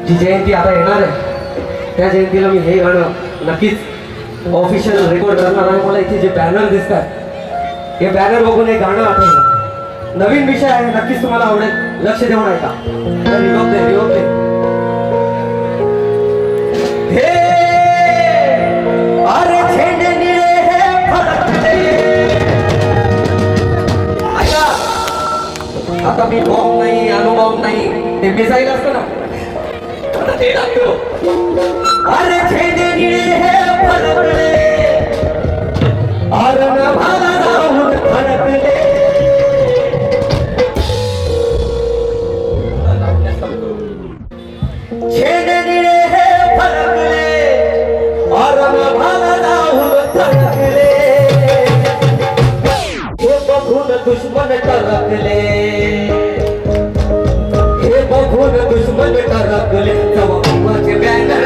जी जयंती आता येणार आहे त्या जयंतीला मी हे गाणं नक्कीच ऑफिशियल रेकॉर्ड करणार आहे। मला इथे जे बॅनर दिसतात हे बॅनर बघून हे गाणं आठवलं। नवीन विषय आहे, नक्कीच तुम्हाला आवडेल, लक्ष देऊन ऐका। रिओप दे हे अरे झेंडे निळे हे फडकले। ऐका, आता मी बॉम्ब नाही, अणुबॉम्ब नाही, ते मिसाईल असतं ना, आता ते टाकतो। अरे झेंडे निळे हे फडकले, अरण भाला राहून फडकले। झेंडे निळे हे फडकले, अरण भाला राहून फडकले। हे बघून दुश्मन टरकले, हे बघून दुश्मन टरकले। जवानाचे बॅनर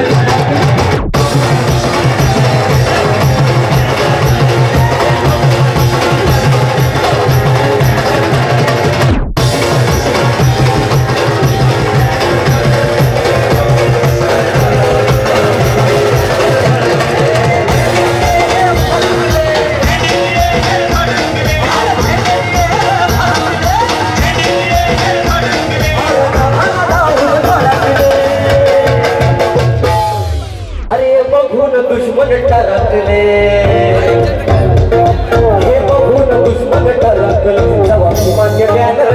दुश्मन टरकले, हे बघून दुश्मन टरकले। जवानाचे बॅनर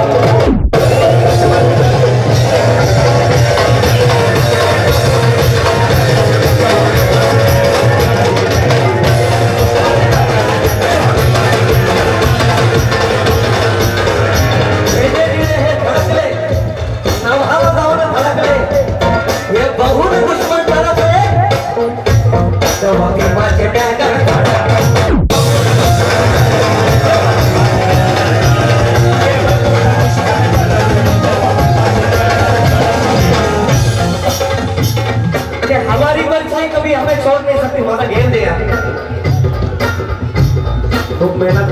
हमारी परछाई कभी हमें छोड़ नहीं सकती। हमारा गेम दिया खूब मेहनत